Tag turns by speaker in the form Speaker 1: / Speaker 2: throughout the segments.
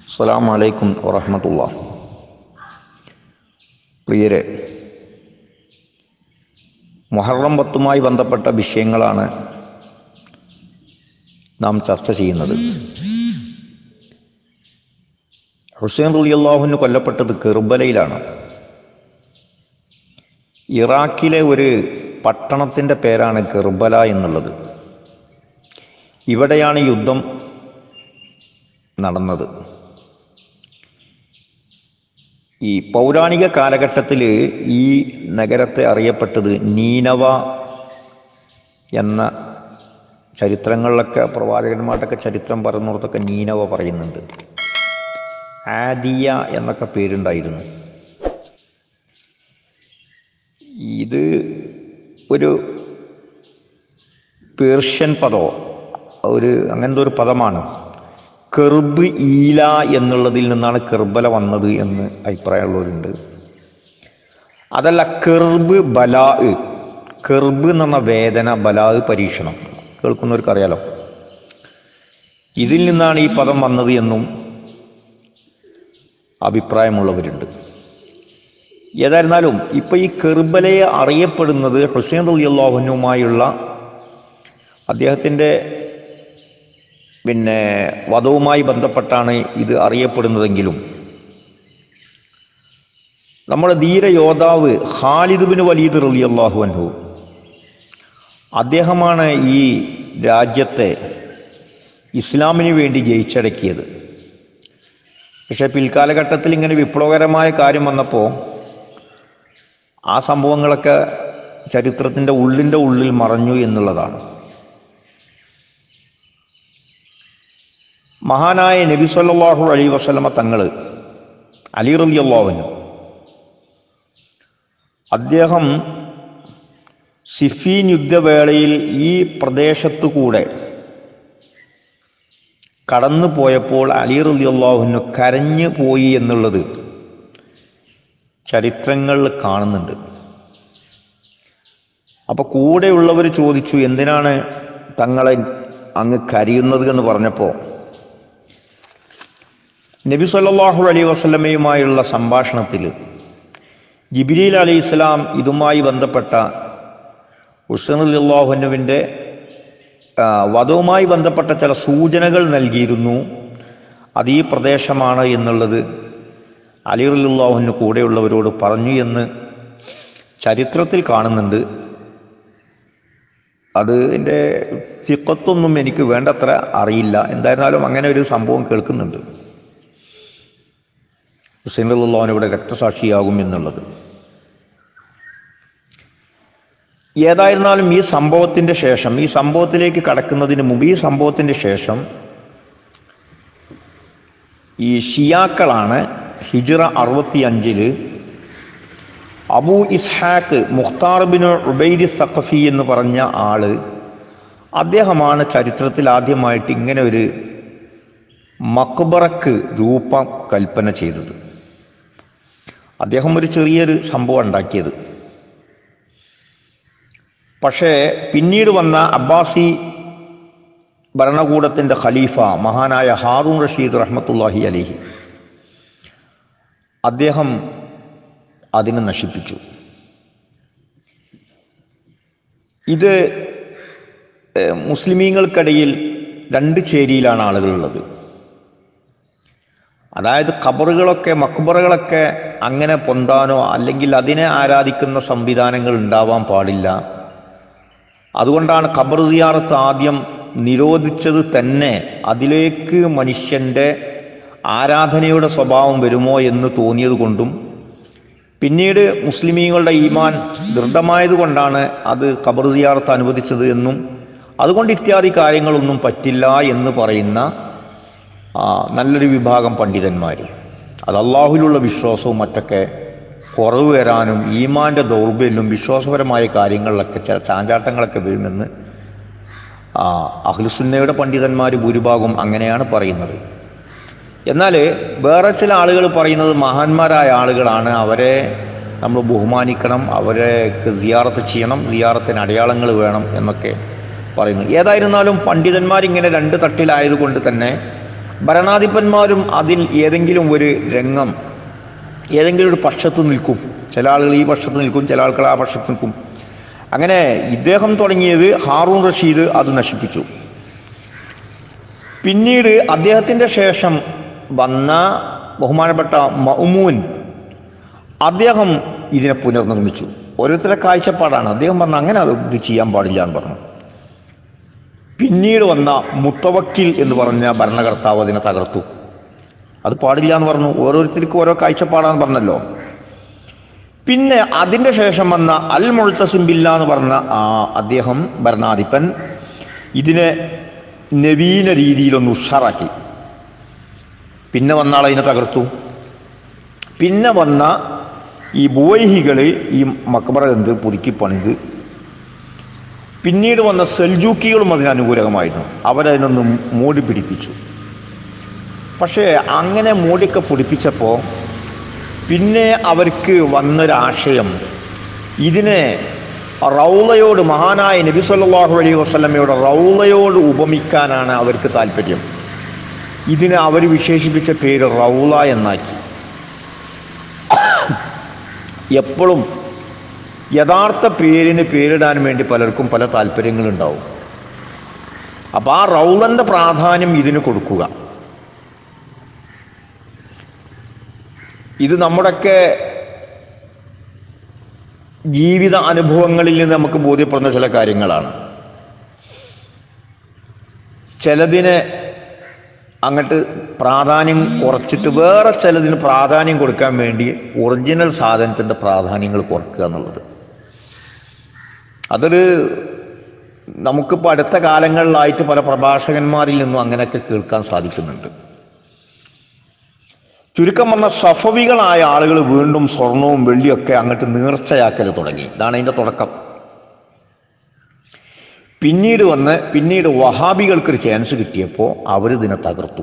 Speaker 1: അസ്സലാമു അലൈക്കും വറഹ്മത്തുള്ളാഹി. പ്രിയരെ, മുഹറം 10 ബന്ധപ്പെട്ട വിഷയങ്ങളാണ് നാം ചർച്ച ചെയ്യുന്നത്. ഹുസൈൻ റളിയല്ലാഹു അൻഹു കൊല്ലപ്പെട്ടത് കെർബലയിലാണ്. ഇറാഖിലെ ഒരു പട്ടണത്തിൻ്റെ പേരാണ് കെർബല എന്നുള്ളത്. ഇവിടെയാണ് യുദ്ധം നടന്നത്. ഈ പൗരാണിക കാലഘട്ടത്തിൽ ഈ നഗരത്തെ അറിയപ്പെട്ടത് നീനവ എന്ന ചരിത്രങ്ങളിലൊക്കെ, പ്രവാചകന്മാരുടെയൊക്കെ ചരിത്രം പറയുന്നിടത്തൊക്കെ നീനവ പറയുന്നുണ്ട്. ആദിയ എന്നൊക്കെ പേരുണ്ടായിരുന്നു. ഇത് ഒരു പേർഷ്യൻ പദമോ അങ്ങനത്തെ ഒരു പദമാണ്. കെർബ് ഈല എന്നുള്ളതിൽ നിന്നാണ് കെർബല വന്നത് എന്ന് അഭിപ്രായമുള്ളവരുണ്ട്. അതല്ല, കെർബ് ബലാ, കെർബ് എന്ന് പറഞ്ഞ വേദന, ബലാ പരീക്ഷണം, കേൾക്കുന്നവർക്ക് അറിയാലോ. ഇതിൽ നിന്നാണ് ഈ പദം വന്നത് എന്നും അഭിപ്രായമുള്ളവരുണ്ട്. ഏതായിരുന്നാലും ഇപ്പൊ ഈ കെർബലയെ അറിയപ്പെടുന്നത് ഹുസൈൻ റളിയല്ലാഹു അൻഹുവുമായുള്ള അദ്ദേഹത്തിൻ്റെ വധവുമായി ബന്ധപ്പെട്ടാണ് ഇത് അറിയപ്പെടുന്നതെങ്കിലും നമ്മുടെ ധീര യോദ്ധാവ് ഖാലിദ് ബിൻ വലീദ് റളിയല്ലാഹു അൻഹു, അദ്ദേഹമാണ് ഈ രാജ്യത്തെ ഇസ്ലാമിന് വേണ്ടി ജയിച്ചടക്കിയത്. പക്ഷെ പിൽക്കാലഘട്ടത്തിൽ ഇങ്ങനെ വിപ്ലവകരമായ കാര്യം വന്നപ്പോൾ ആ സംഭവങ്ങളൊക്കെ ചരിത്രത്തിൻ്റെ ഉള്ളിൽ മറഞ്ഞു എന്നുള്ളതാണ്. മഹാനായ നബി സല്ലല്ലാഹു അലൈഹി വസല്ലമ തങ്ങൾ, അലി റളിയല്ലാഹു അൻഹു, അദ്ദേഹം സിഫീൻ യുദ്ധവേളയിൽ ഈ പ്രദേശത്തു കൂടെ കടന്നു പോയപ്പോൾ അലി റളിയല്ലാഹു അൻഹു കരഞ്ഞു പോയി എന്നുള്ളത് ചരിത്രങ്ങളിൽ കാണുന്നുണ്ട്. അപ്പൊ കൂടെയുള്ളവർ ചോദിച്ചു, എന്തിനാണ് തങ്ങളെ അങ്ങ് കരയുന്നത് എന്ന് പറഞ്ഞപ്പോൾ നബി സല്ലല്ലാഹു അലൈഹി വസല്ലമയുമായുള്ള സംഭാഷണത്തിൽ ജിബ്രീൽ അലൈഹിസ്സലാം ഇതുമായി ബന്ധപ്പെട്ട ഹുസൈൻ റളിയല്ലാഹു അൻഹുവിൻ്റെ വധവുമായി ബന്ധപ്പെട്ട ചില സൂചനകൾ നൽകിയിരുന്നു. അത് ഈ പ്രദേശമാണ് എന്നുള്ളത് അലി റളിയല്ലാഹു അൻഹു കൂടെയുള്ളവരോട് പറഞ്ഞു എന്ന് ചരിത്രത്തിൽ കാണുന്നുണ്ട്. അതിൻ്റെ ഫിഖത്തൊന്നും എനിക്ക് വേണ്ടത്ര അറിയില്ല. എന്തായിരുന്നാലും അങ്ങനെ ഒരു സംഭവം കേൾക്കുന്നുണ്ട്, ഹുസൈൻ റളിയല്ലാഹു അൻഹു ഇവിടെ രക്തസാക്ഷിയാകും എന്നുള്ളത്. ഏതായിരുന്നാലും ഈ സംഭവത്തിൻ്റെ ശേഷം, ഈ സംഭവത്തിലേക്ക് കടക്കുന്നതിന് മുമ്പ്, ഈ സംഭവത്തിൻ്റെ ശേഷം ഈ ഷിയാക്കളാണ് ഹിജ്റ 65 Abu Ishaq Mukhtar bin Ubaid Saqafi എന്ന് പറഞ്ഞ ആള്, അദ്ദേഹമാണ് ചരിത്രത്തിൽ ആദ്യമായിട്ട് ഇങ്ങനെ ഒരു മക്ബറക്ക് രൂപം കൽപ്പന ചെയ്തത്. അദ്ദേഹം ഒരു ചെറിയൊരു സംഭവം ഉണ്ടാക്കിയത്. പക്ഷേ പിന്നീട് വന്ന അബ്ബാസി ഭരണകൂടത്തിൻ്റെ ഖലീഫ മഹാനായ ഹാറൂൺ റഷീദ് റഹ്മത്തുള്ളാഹി അലൈഹി, അദ്ദേഹം അതിനെ നശിപ്പിച്ചു. ഇത് മുസ്ലിമീങ്ങൾക്കിടയിൽ രണ്ട് ചേരിയിലാണ് ആളുകളുള്ളത്. അതായത് ഖബറുകളൊക്കെ, മക്ബറുകളൊക്കെ അങ്ങനെ പൊന്താനോ അല്ലെങ്കിൽ അതിനെ ആരാധിക്കുന്ന സംവിധാനങ്ങൾ ഉണ്ടാവാൻ പാടില്ല. അതുകൊണ്ടാണ് ഖബർ സിയാറത്ത് ആദ്യം നിരോധിച്ചത് തന്നെ. അതിലേക്ക് മനുഷ്യൻ്റെ ആരാധനയുടെ സ്വഭാവം വരുമോ എന്ന് തോന്നിയത് കൊണ്ടും പിന്നീട് മുസ്ലിമീങ്ങളുടെ ഈമാൻ ദൃഢമായതുകൊണ്ടാണ് അത് ഖബർ സിയാറത്ത് അനുവദിച്ചത് എന്നും അതുകൊണ്ട് ഇത്യാദി കാര്യങ്ങളൊന്നും പറ്റില്ല എന്ന് പറയുന്ന നല്ലൊരു വിഭാഗം പണ്ഡിതന്മാർ, അത് അള്ളാഹുവിലുള്ള വിശ്വാസവും മറ്റൊക്കെ കുറവ് വരാനും ഈമാൻ്റെ ദൗർബല്യവും വിശ്വാസപരമായ കാര്യങ്ങളിലൊക്കെ ചില ചാഞ്ചാട്ടങ്ങളൊക്കെ വരുമെന്ന് അഹ്ലുസുന്നയുടെ പണ്ഡിതന്മാർ ഭൂരിഭാഗം അങ്ങനെയാണ് പറയുന്നത്. എന്നാൽ വേറെ ചില ആളുകൾ പറയുന്നത് മഹാന്മാരായ ആളുകളാണ്, അവരെ നമ്മൾ ബഹുമാനിക്കണം, അവരെ സിയാറത്ത് ചെയ്യണം, സിയാറത്തിന് അടയാളങ്ങൾ വേണം എന്നൊക്കെ പറയുന്നു. ഏതായിരുന്നാലും പണ്ഡിതന്മാരിങ്ങനെ രണ്ട് തട്ടിലായതുകൊണ്ട് തന്നെ ഭരണാധിപന്മാരും അതിൽ ഏതെങ്കിലും ഒരു രംഗം ഏതെങ്കിലും ഒരു പക്ഷത്ത് നിൽക്കും. ചില ആളുകൾ ഈ പക്ഷത്ത് നിൽക്കും, ചില ആളുകൾ ആ പക്ഷത്ത് നിൽക്കും. അങ്ങനെ ഇദ്ദേഹം തുടങ്ങിയത് ഹാറൂൺ റഷീദ് അത് നശിപ്പിച്ചു. പിന്നീട് അദ്ദേഹത്തിൻ്റെ ശേഷം വന്ന ബഹുമാനപ്പെട്ട മഅ്മൂൻ അദ്ദേഹം ഇതിനെ പുനർനിർമ്മിച്ചു. ഓരോരുത്തരുടെ കാഴ്ചപ്പാടാണ്. അദ്ദേഹം പറഞ്ഞു അങ്ങനെ ഇത് ചെയ്യാൻ പാടില്ല എന്ന് പറഞ്ഞു. പിന്നീട് വന്ന മുത്തവക്കിൽ എന്ന് പറഞ്ഞ ഭരണകർത്താവ് അതിനെ തകർത്തു. അത് പാടില്ല എന്ന് പറഞ്ഞു. ഓരോരുത്തർക്കും ഓരോ കാഴ്ചപ്പാടാന്ന് പറഞ്ഞല്ലോ. പിന്നെ അതിൻ്റെ ശേഷം വന്ന അൽ മുഅ്തസിം ബില്ലാ എന്ന് പറഞ്ഞ അദ്ദേഹം ഭരണാധിപൻ ഇതിനെ നവീന രീതിയിലൊന്ന് ഉഷാറാക്കി. പിന്നെ വന്ന ആൾ അതിനെ തകർത്തു. പിന്നെ വന്ന ഈ ബുവൈഹികൾ ഈ മക്ബറ പുതുക്കി പണിത്. പിന്നീട് വന്ന സെൽജൂക്കികളും അതിനനുകൂലമായിരുന്നു. അവരതിനൊന്ന് മൂടി പിടിപ്പിച്ചു. പക്ഷേ അങ്ങനെ മൂടിയൊക്കെ പിടിപ്പിച്ചപ്പോൾ പിന്നെ അവർക്ക് വന്നൊരാശയം ഇതിനെ റൗളയോട്, മഹാനായ നബി സല്ലല്ലാഹു അലൈഹി വസല്ലമയുടെ റൗളയോട് ഉപമിക്കാനാണ് അവർക്ക് താല്പര്യം. ഇതിനെ അവർ വിശേഷിപ്പിച്ച പേര് റൗള എന്നാക്കി. എപ്പോഴും യഥാർത്ഥ പേരിന് പേരിടാൻ വേണ്ടി പലർക്കും പല താല്പര്യങ്ങളുണ്ടാവും. അപ്പം ആ റൗളന്റെ പ്രാധാന്യം ഇതിന് കൊടുക്കുക. ഇത് നമ്മുടെയൊക്കെ ജീവിത അനുഭവങ്ങളിൽ നിന്ന് നമുക്ക് ബോധ്യപ്പെടുന്ന ചില കാര്യങ്ങളാണ്. ചിലതിന് അങ്ങോട്ട് പ്രാധാന്യം കുറച്ചിട്ട് വേറെ ചിലതിന് പ്രാധാന്യം കൊടുക്കാൻ വേണ്ടി ഒറിജിനൽ സാധനത്തിൻ്റെ പ്രാധാന്യങ്ങൾ കുറക്കുക എന്നുള്ളത് അതൊരു നമുക്കിപ്പോൾ അടുത്ത കാലങ്ങളിലായിട്ട് പല പ്രഭാഷകന്മാരിൽ നിന്നും അങ്ങനെയൊക്കെ കേൾക്കാൻ സാധിക്കുന്നുണ്ട്. ചുരുക്കം പറഞ്ഞ സഫവികളായ ആളുകൾ വീണ്ടും സ്വർണവും വെള്ളിയൊക്കെ അങ്ങോട്ട് നേർച്ചയാക്കൽ തുടങ്ങി. ഇതാണ് അതിൻ്റെ തുടക്കം. പിന്നീട് വഹാബികൾക്കൊരു ചാൻസ് കിട്ടിയപ്പോൾ അവരിതിനെ തകർത്തു.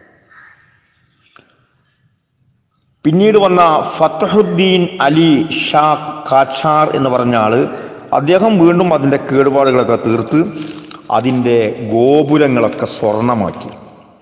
Speaker 1: പിന്നീട് വന്ന ഫതഹുദ്ദീൻ അലി ഷാ ഖാച്ചാർ എന്ന് പറഞ്ഞ ആള് അദ്ദേഹം വീണ്ടും അതിൻ്റെ കേടുപാടുകളൊക്കെ തീർത്ത് അതിൻ്റെ ഗോപുരങ്ങളൊക്കെ സ്വർണമാക്കി.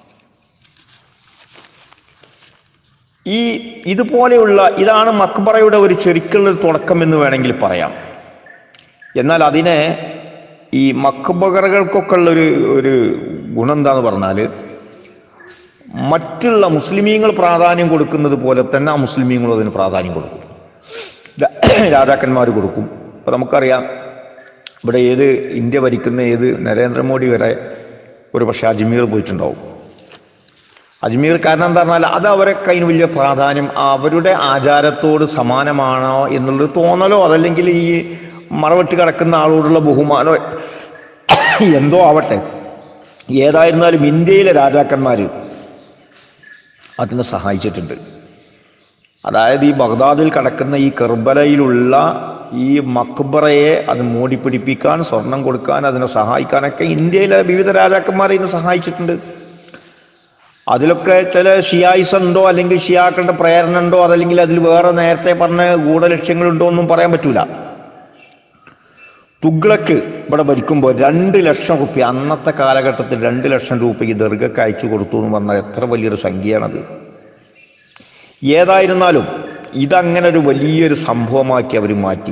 Speaker 1: ഇതുപോലെയുള്ള ഇതാണ് മക്ബറയുടെ ഒരു ശരിക്കുള്ള തുടക്കം എന്ന് വേണമെങ്കിൽ പറയാം. എന്നാൽ അതിനെ ഈ മക്ബറകൾക്കൊക്കെ ഉള്ള ഒരു ഗുണം എന്താന്ന് പറഞ്ഞാൽ മറ്റുള്ള മുസ്ലിമീങ്ങൾ പ്രാധാന്യം കൊടുക്കുന്നത് പോലെ തന്നെ ആ മുസ്ലിമീങ്ങളും അതിന് പ്രാധാന്യം കൊടുക്കും. രാജാക്കന്മാർ കൊടുക്കും. ഇപ്പം നമുക്കറിയാം, ഇവിടെ ഇന്ത്യ ഭരിക്കുന്ന നരേന്ദ്രമോദി വരെ ഒരു പക്ഷേ അജ്മീർ പോയിട്ടുണ്ടാവും. അജ്മീർ കാരണം എന്താ പറഞ്ഞാൽ അത് അവരൊക്കെ അതിന് വലിയ പ്രാധാന്യം, അവരുടെ ആചാരത്തോട് സമാനമാണോ എന്നുള്ളൊരു തോന്നലോ അതല്ലെങ്കിൽ ഈ മറവിട്ട് കിടക്കുന്ന ആളോടുള്ള ബഹുമാനോ എന്തോ ആവട്ടെ. ഏതായിരുന്നാലും ഇന്ത്യയിലെ രാജാക്കന്മാർ അതിനെ സഹായിച്ചിട്ടുണ്ട്. അതായത് ഈ ബഗ്ദാദിൽ കിടക്കുന്ന ഈ കർബലയിലുള്ള ഈ മക്ബറയെ അത് മൂടിപ്പിടിപ്പിക്കാൻ, സ്വർണം കൊടുക്കാൻ, അതിനെ സഹായിക്കാനൊക്കെ ഇന്ത്യയിലെ വിവിധ രാജാക്കന്മാരെ ഇതിനെ സഹായിച്ചിട്ടുണ്ട്. അതിലൊക്കെ ചില ഷിയായിസം ഉണ്ടോ അല്ലെങ്കിൽ ഷിയാക്കളുടെ പ്രേരണ ഉണ്ടോ അതല്ലെങ്കിൽ അതിൽ വേറെ നേരത്തെ പറഞ്ഞ ഗൂഢലക്ഷ്യങ്ങളുണ്ടോ ഒന്നും പറയാൻ പറ്റൂല. തുഗ്ലക്ക് ഇവിടെ ഭരിക്കുമ്പോൾ 2 ലക്ഷം റുപ്യ, അന്നത്തെ കാലഘട്ടത്തിൽ 2 ലക്ഷം രൂപ ഈ ദർഗക്ക് അയച്ചു കൊടുത്തു എന്ന് പറഞ്ഞാൽ എത്ര വലിയൊരു സംഖ്യയാണത്. ഏതായിരുന്നാലും ഇതങ്ങനെ ഒരു വലിയൊരു സംഭവമാക്കി അവർ മാറ്റി.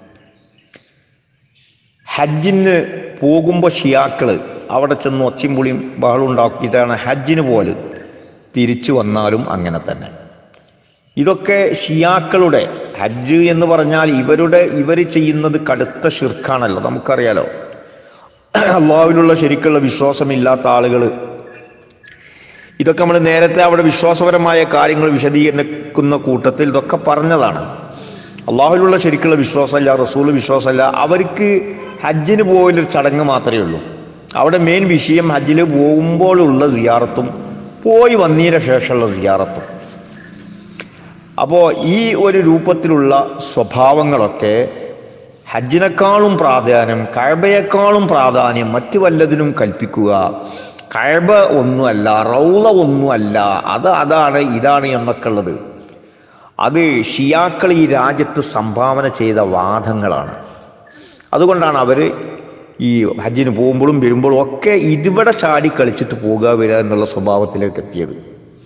Speaker 1: ഹജ്ജിന് പോകുമ്പോൾ ഷിയാക്കള് അവിടെ ചെന്ന് ഒച്ചയും പുളിയും ബഹളം ഉണ്ടാക്കിയിട്ടാണ് ഹജ്ജിന് പോലെ. തിരിച്ചു വന്നാലും അങ്ങനെ തന്നെ. ഇതൊക്കെ ഷിയാക്കളുടെ ഹജ്ജ് എന്ന് പറഞ്ഞാൽ ഇവർ ചെയ്യുന്നത് കടുത്ത ഷിർക്കാണല്ലോ, നമുക്കറിയാലോ. അള്ളാഹുവിലുള്ള ശരിക്കുള്ള വിശ്വാസമില്ലാത്ത ആളുകൾ ഇതൊക്കെ നമ്മൾ നേരത്തെ അവിടെ വിശ്വാസപരമായ കാര്യങ്ങൾ വിശദീകരിക്കുന്ന കൂട്ടത്തിൽ ഇതൊക്കെ പറഞ്ഞതാണ്. അള്ളാഹുവിലുള്ള ശരിക്കുള്ള വിശ്വാസമല്ല, റസൂൽ വിശ്വാസമല്ല. അവർക്ക് ഹജ്ജിന് പോയൊരു ചടങ്ങ് മാത്രമേ ഉള്ളൂ. അവിടെ മെയിൻ വിഷയം ഹജ്ജിൽ പോകുമ്പോഴുള്ള സിയാറത്തും പോയി വന്നതിന് ശേഷമുള്ള സിയാറത്തും. അപ്പോൾ ഈ ഒരു രൂപത്തിലുള്ള സ്വഭാവങ്ങളൊക്കെ ഹജ്ജിനേക്കാളും പ്രാധാന്യം, കഅബയേക്കാളും പ്രാധാന്യം മറ്റു വല്ലതിനും കൽപ്പിക്കുക. കഅബ ഒന്നുമല്ല, റൗള ഒന്നുമല്ല, അതാണ് ഇതാണ് എന്നൊക്കെ ഉള്ളത് അത് ഷിയാക്കൾ ഈ രാജ്യത്ത് സംഭാവന ചെയ്ത വാദങ്ങളാണ്. അതുകൊണ്ടാണ് അവർ ഈ ഹജ്ജിന് പോകുമ്പോഴും വരുമ്പോഴും ഒക്കെ ഇതിവിടെ ചാടി കളിച്ചിട്ട് പോകുക വരിക എന്നുള്ള സ്വഭാവത്തിലേക്ക് എത്തിയത്.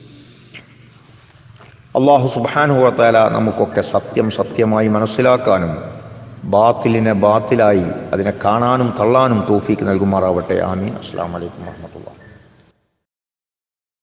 Speaker 1: അല്ലാഹു സുബ്ഹാനഹു വ തആല നമുക്കൊക്കെ സത്യം സത്യമായി മനസ്സിലാക്കാനും ബാത്തിലിനെ ബാത്തിലായി അതിനെ കാണാനും തള്ളാനും തൗഫീക്ക് നൽകുമാറാവട്ടെ. ആമീൻ. അസ്സലാമു അലൈക്കും വറഹ്മത്തുള്ളാഹി.